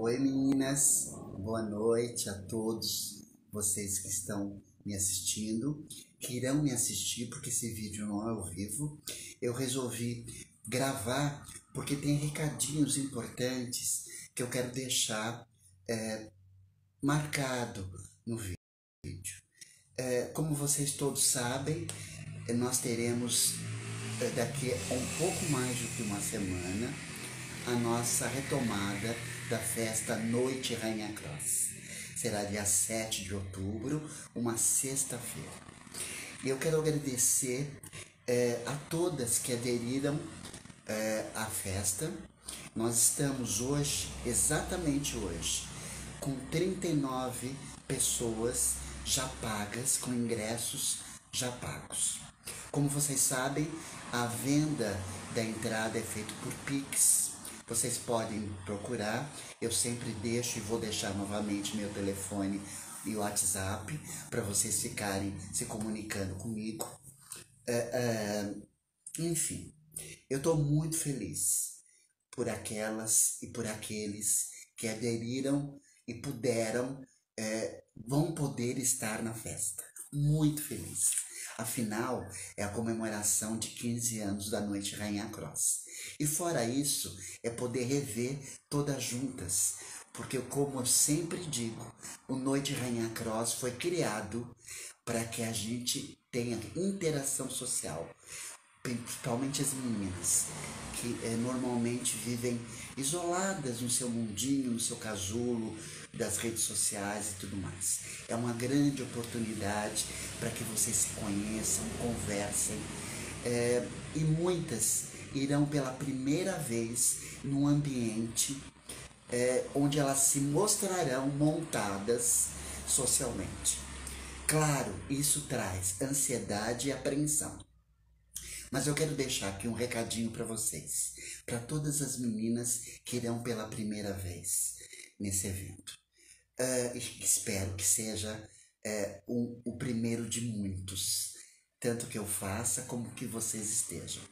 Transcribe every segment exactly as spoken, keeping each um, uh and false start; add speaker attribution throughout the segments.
Speaker 1: Oi meninas, boa noite a todos vocês que estão me assistindo, que irão me assistir porque esse vídeo não é ao vivo. Eu resolvi gravar porque tem recadinhos importantes que eu quero deixar é, marcado no vídeo. É, como vocês todos sabem, nós teremos é, daqui a um pouco mais do que uma semana a nossa retomada da festa Noite Rainha Cross. Será dia sete de outubro, uma sexta-feira. E eu quero agradecer é, a todas que aderiram é, à festa. Nós estamos hoje, exatamente hoje, com trinta e nove pessoas já pagas, com ingressos já pagos. Como vocês sabem, a venda da entrada é feita por Pix. Vocês podem procurar, eu sempre deixo e vou deixar novamente meu telefone e o WhatsApp para vocês ficarem se comunicando comigo. É, é, enfim, eu estou muito feliz por aquelas e por aqueles que aderiram e puderam, é, vão poder estar na festa. Muito feliz. Afinal, é a comemoração de quinze anos da Noite Rainha Cross. E fora isso, é poder rever todas juntas. Porque, como eu sempre digo, o Noite Rainha Cross foi criado para que a gente tenha interação social. Principalmente as meninas, que é, normalmente vivem isoladas no seu mundinho, no seu casulo, das redes sociais e tudo mais. É uma grande oportunidade para que vocês se conheçam, conversem, é, e muitas irão pela primeira vez num ambiente é, onde elas se mostrarão montadas socialmente. Claro, isso traz ansiedade e apreensão. Mas eu quero deixar aqui um recadinho para vocês, para todas as meninas que irão pela primeira vez nesse evento. Uh, espero que seja uh, um, o primeiro de muitos, tanto que eu faça como que vocês estejam.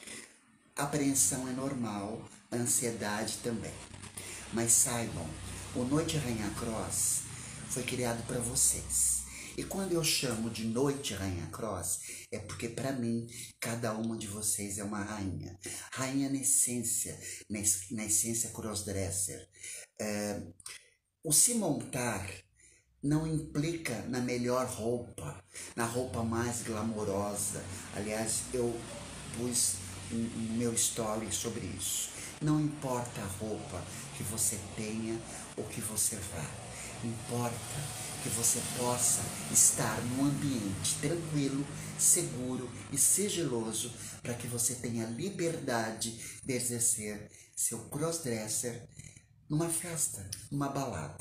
Speaker 1: A apreensão é normal, a ansiedade também. Mas saibam, o Noite Rainha Cross foi criado para vocês. E quando eu chamo de Noite Rainha Cross, é porque para mim, cada uma de vocês é uma rainha. Rainha na essência, na, na essência crossdresser. É, o se montar não implica na melhor roupa, na roupa mais glamourosa. Aliás, eu pus um, um meu story sobre isso. Não importa a roupa que você tenha ou que você vá. Importa que você possa estar num ambiente tranquilo, seguro e sigiloso para que você tenha liberdade de exercer seu crossdresser numa festa, numa balada.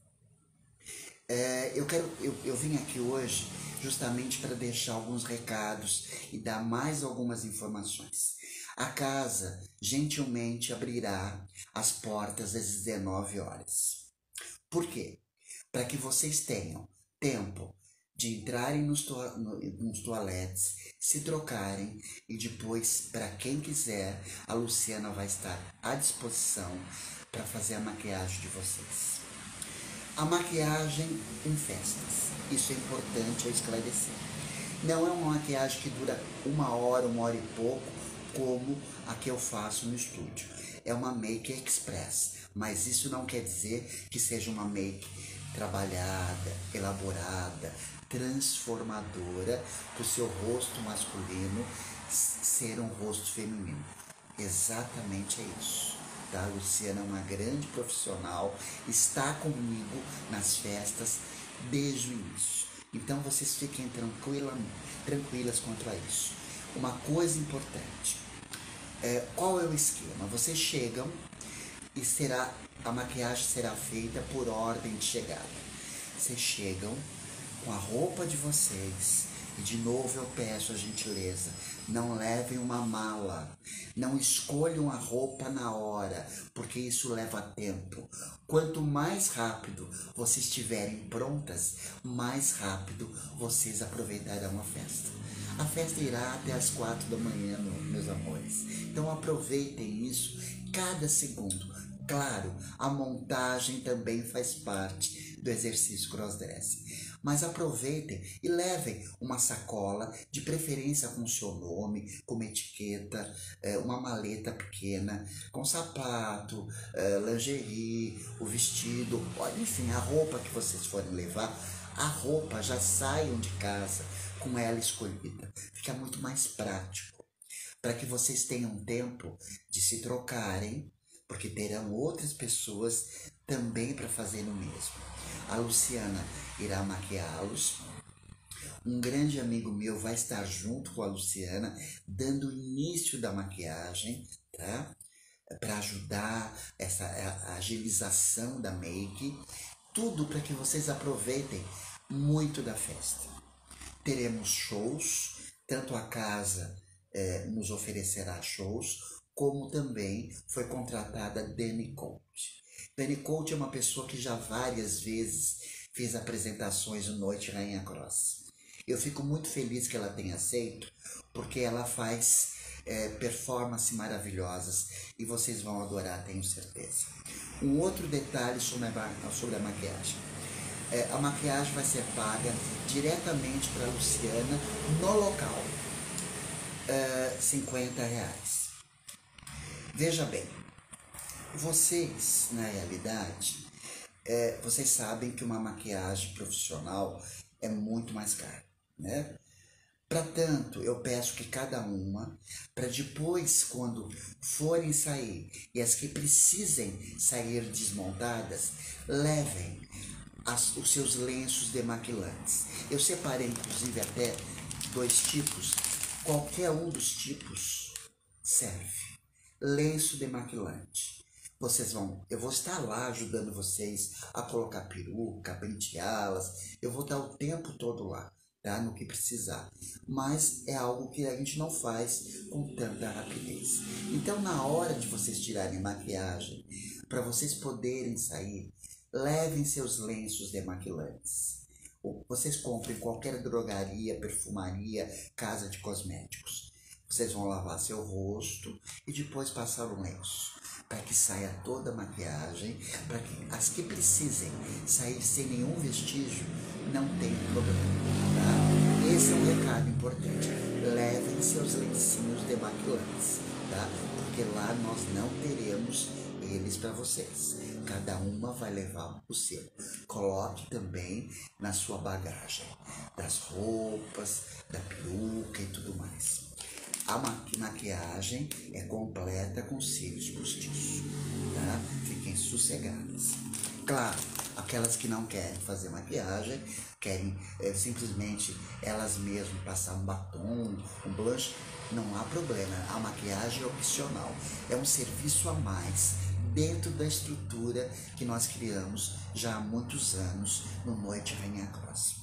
Speaker 1: É, eu, quero, eu, eu vim aqui hoje justamente para deixar alguns recados e dar mais algumas informações. A casa gentilmente abrirá as portas às dezenove horas. Por quê? Para que vocês tenham tempo de entrarem nos, to no, nos toaletes, se trocarem e depois, para quem quiser, a Luciana vai estar à disposição para fazer a maquiagem de vocês. A maquiagem em festas, isso é importante eu esclarecer. Não é uma maquiagem que dura uma hora, uma hora e pouco, como a que eu faço no estúdio. É uma make express, mas isso não quer dizer que seja uma make trabalhada, elaborada, transformadora para o seu rosto masculino ser um rosto feminino. Exatamente é isso. Tá? A Luciana é uma grande profissional, está comigo nas festas desde o início. Então vocês fiquem tranquila, tranquilas quanto a isso. Uma coisa importante, é, qual é o esquema? Vocês chegam e será, a maquiagem será feita por ordem de chegada. Vocês chegam com a roupa de vocês e de novo eu peço a gentileza, não levem uma mala, não escolham a roupa na hora, porque isso leva tempo. Quanto mais rápido vocês estiverem prontas, mais rápido vocês aproveitarão a festa. A festa irá até as quatro da manhã, meus amores. Então aproveitem isso cada segundo. Claro, a montagem também faz parte do exercício crossdressing. Mas aproveitem e levem uma sacola, de preferência com seu nome, com uma etiqueta, uma maleta pequena, com sapato, lingerie, o vestido, enfim, a roupa que vocês forem levar, a roupa já saiam de casa com ela escolhida. Fica muito mais prático, para que vocês tenham tempo de se trocarem, porque terão outras pessoas também para fazer o mesmo. A Luciana irá maquiá-los. Um grande amigo meu vai estar junto com a Luciana, dando o início da maquiagem, tá? Para ajudar essa a agilização da make. Tudo para que vocês aproveitem muito da festa. Teremos shows, tanto a casa eh, nos oferecerá shows, como também foi contratada a Dani Colt. Dani Colt é uma pessoa que já várias vezes fez apresentações no Noite Rainha Cross. Eu fico muito feliz que ela tenha aceito, porque ela faz é, performances maravilhosas e vocês vão adorar, tenho certeza. Um outro detalhe sobre a, sobre a maquiagem. É, a maquiagem vai ser paga diretamente para a Luciana no local. É, cinquenta reais. Veja bem, vocês, na realidade, é, vocês sabem que uma maquiagem profissional é muito mais cara, né? Para tanto, eu peço que cada uma, para depois, quando forem sair, e as que precisem sair desmontadas, levem as, os seus lenços demaquilantes. Eu separei, inclusive, até dois tipos. Qualquer um dos tipos serve. Lenço demaquilante. Vocês vão, eu vou estar lá ajudando vocês a colocar peruca, penteá-las. Eu vou estar o tempo todo lá, tá? No que precisar. Mas é algo que a gente não faz com tanta rapidez. Então, na hora de vocês tirarem maquiagem, para vocês poderem sair, levem seus lenços demaquilantes. Vocês comprem em qualquer drogaria, perfumaria, casa de cosméticos. Vocês vão lavar seu rosto e depois passar o lenço, para que saia toda a maquiagem, para que as que precisem sair sem nenhum vestígio não tenham problema, tá? Esse é um recado importante. Levem seus lencinhos demaquilantes, tá? Porque lá nós não teremos eles para vocês. Cada uma vai levar o seu. Coloque também na sua bagagem, das roupas, da peruca e tudo mais. A maquiagem é completa com cílios postiços, tá? Fiquem sossegadas. Claro, aquelas que não querem fazer maquiagem, querem é, simplesmente elas mesmas passar um batom, um blush, não há problema. A maquiagem é opcional, é um serviço a mais dentro da estrutura que nós criamos já há muitos anos no Noite Rainha Cross.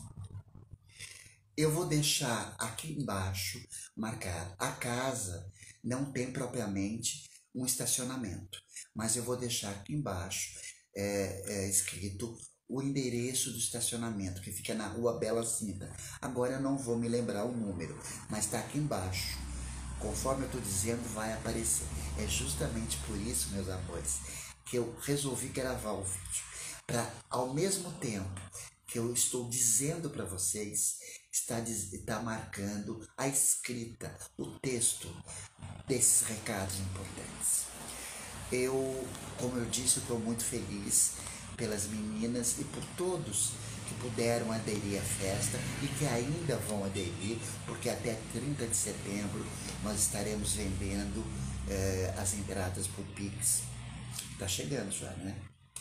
Speaker 1: Eu vou deixar aqui embaixo marcado. A casa não tem propriamente um estacionamento, mas eu vou deixar aqui embaixo é, é, escrito o endereço do estacionamento, que fica na Rua Bela Cinta. Agora eu não vou me lembrar o número, mas está aqui embaixo. Conforme eu estou dizendo, vai aparecer. É justamente por isso, meus amores, que eu resolvi gravar o vídeo. Para, ao mesmo tempo que eu estou dizendo para vocês, está, está marcando a escrita, o texto desses recados importantes. Eu, como eu disse, estou muito feliz pelas meninas e por todos que puderam aderir à festa e que ainda vão aderir, porque até trinta de setembro nós estaremos vendendo eh, as entradas por Pix. Tá chegando já, né?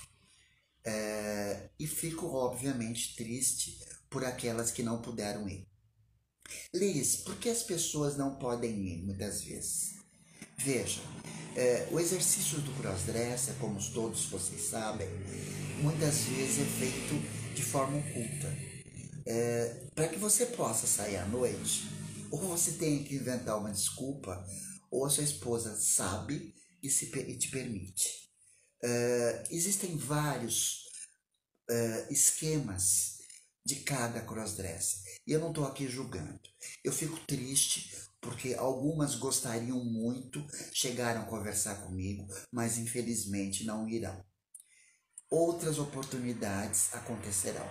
Speaker 1: É, e fico, obviamente, triste por aquelas que não puderam ir. Liz, por que as pessoas não podem ir muitas vezes? Veja, é, o exercício do crossdresser, como todos vocês sabem, muitas vezes é feito de forma oculta. É, para que você possa sair à noite, ou você tem que inventar uma desculpa, ou a sua esposa sabe e, se, e te permite. Uh, existem vários uh, esquemas de cada crossdresser e eu não estou aqui julgando. Eu fico triste porque algumas gostariam muito, chegaram a conversar comigo, mas infelizmente não irão. Outras oportunidades acontecerão.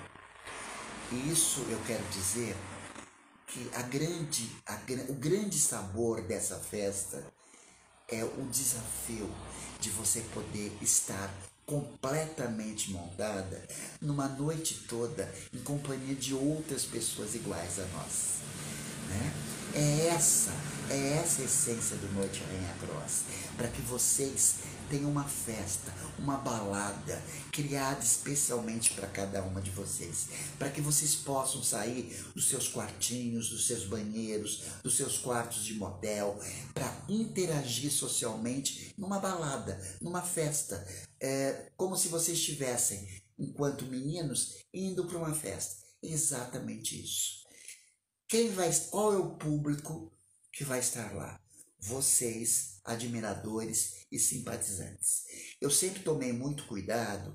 Speaker 1: E isso eu quero dizer que a grande, a, o grande sabor dessa festa é o desafio de você poder estar completamente montada numa noite toda em companhia de outras pessoas iguais a nós, né? É essa, é essa a essência do Noite Rainha Cross, para que vocês tenham uma festa, uma balada criada especialmente para cada uma de vocês, para que vocês possam sair dos seus quartinhos, dos seus banheiros, dos seus quartos de motel, para interagir socialmente numa balada, numa festa, é, como se vocês estivessem, enquanto meninos, indo para uma festa. Exatamente isso. Quem vai, qual é o público que vai estar lá? Vocês, admiradores e simpatizantes. Eu sempre tomei muito cuidado.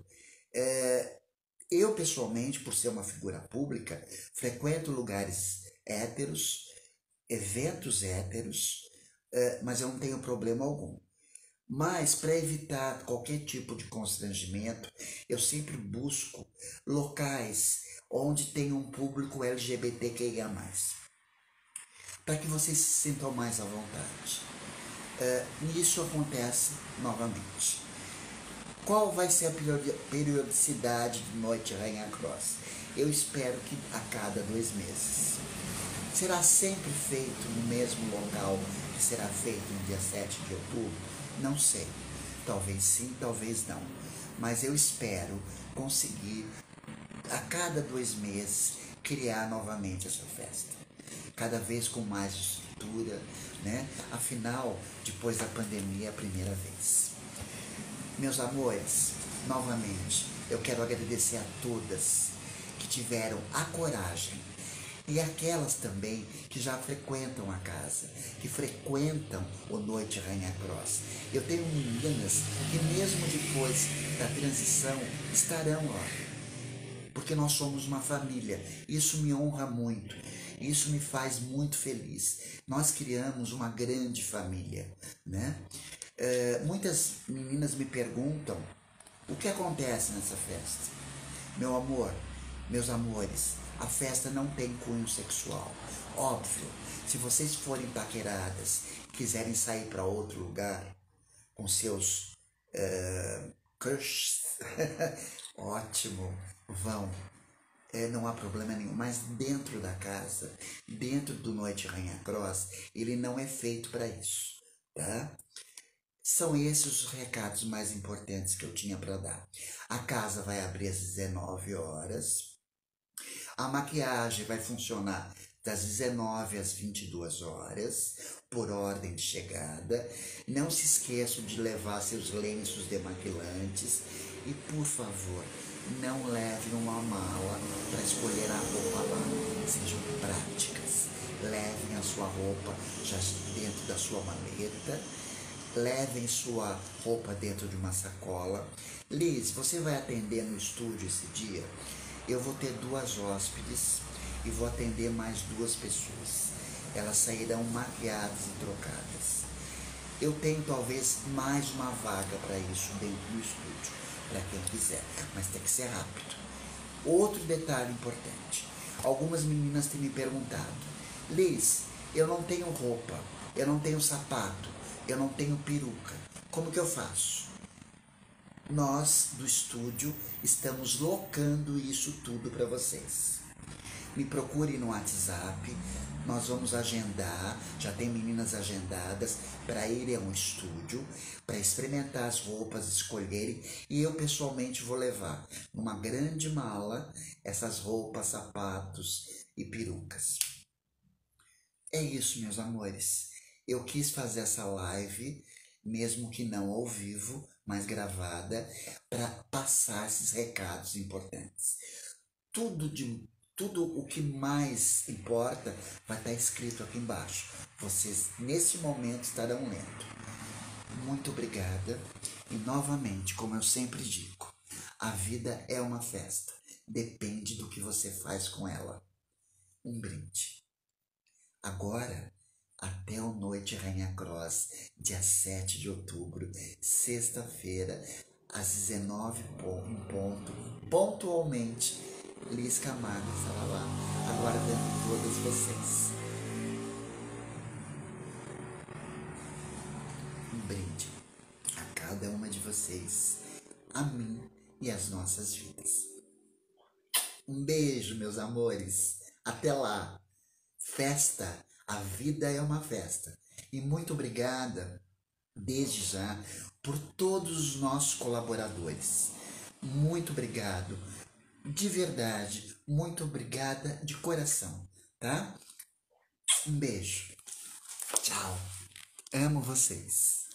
Speaker 1: É, eu, pessoalmente, por ser uma figura pública, frequento lugares héteros, eventos héteros, é, mas eu não tenho problema algum. Mas, para evitar qualquer tipo de constrangimento, eu sempre busco locais onde tem um público L G B T Q I A mais, para que vocês se sintam mais à vontade. Uh, isso acontece novamente. Qual vai ser a periodicidade de Noite Rainha Cross? Eu espero que a cada dois meses. Será sempre feito no mesmo local que será feito no dia sete de outubro? Não sei. Talvez sim, talvez não. Mas eu espero conseguir, a cada dois meses, criar novamente essa festa. Cada vez com mais estrutura, né? Afinal, depois da pandemia, é a primeira vez. Meus amores, novamente, eu quero agradecer a todas que tiveram a coragem e aquelas também que já frequentam a casa, que frequentam o Noite Rainha Cross. Eu tenho meninas que mesmo depois da transição estarão lá, porque nós somos uma família. Isso me honra muito, isso me faz muito feliz. Nós criamos uma grande família, né? É, muitas meninas me perguntam o que acontece nessa festa. Meu amor, meus amores, a festa não tem cunho sexual. Óbvio, se vocês forem paqueradas, quiserem sair para outro lugar com seus uh, crushs, ótimo, vão. É, não há problema nenhum, mas dentro da casa, dentro do Noite Rainha Cross, ele não é feito para isso, tá? São esses os recados mais importantes que eu tinha para dar. A casa vai abrir às dezenove horas. A maquiagem vai funcionar das dezenove às vinte e duas horas, por ordem de chegada. Não se esqueçam de levar seus lenços demaquilantes e, por favor, não levem uma mala para escolher a roupa lá. Sejam práticas. Levem a sua roupa já dentro da sua maleta. Levem sua roupa dentro de uma sacola. Liz, você vai atender no estúdio esse dia? Eu vou ter duas hóspedes e vou atender mais duas pessoas. Elas sairão maquiadas e trocadas. Eu tenho talvez mais uma vaga para isso dentro do estúdio, para quem quiser, mas tem que ser rápido. Outro detalhe importante. Algumas meninas têm me perguntado: Liz, eu não tenho roupa, eu não tenho sapato, eu não tenho peruca. Como que eu faço? Nós, do estúdio, estamos locando isso tudo para vocês. Me procure no WhatsApp, nós vamos agendar, já tem meninas agendadas para irem ao estúdio, para experimentar as roupas, escolherem, e eu pessoalmente vou levar numa grande mala essas roupas, sapatos e perucas. É isso, meus amores. Eu quis fazer essa live, mesmo que não ao vivo, mas gravada, para passar esses recados importantes. Tudo, de, tudo o que mais importa vai estar escrito aqui embaixo. Vocês, nesse momento, estarão lendo. Muito obrigada. E, novamente, como eu sempre digo, a vida é uma festa. Depende do que você faz com ela. Um brinde. Agora, até o Noite Rainha Cross, dia sete de outubro, sexta-feira, às dezenove em ponto, pontualmente. Liz Camargo estará lá, aguardando todas vocês. Um brinde a cada uma de vocês, a mim e as nossas vidas. Um beijo, meus amores. Até lá. Festa. A vida é uma festa. E muito obrigada, desde já, por todos os nossos colaboradores. Muito obrigado. De verdade. Muito obrigada de coração, tá? Um beijo. Tchau. Amo vocês.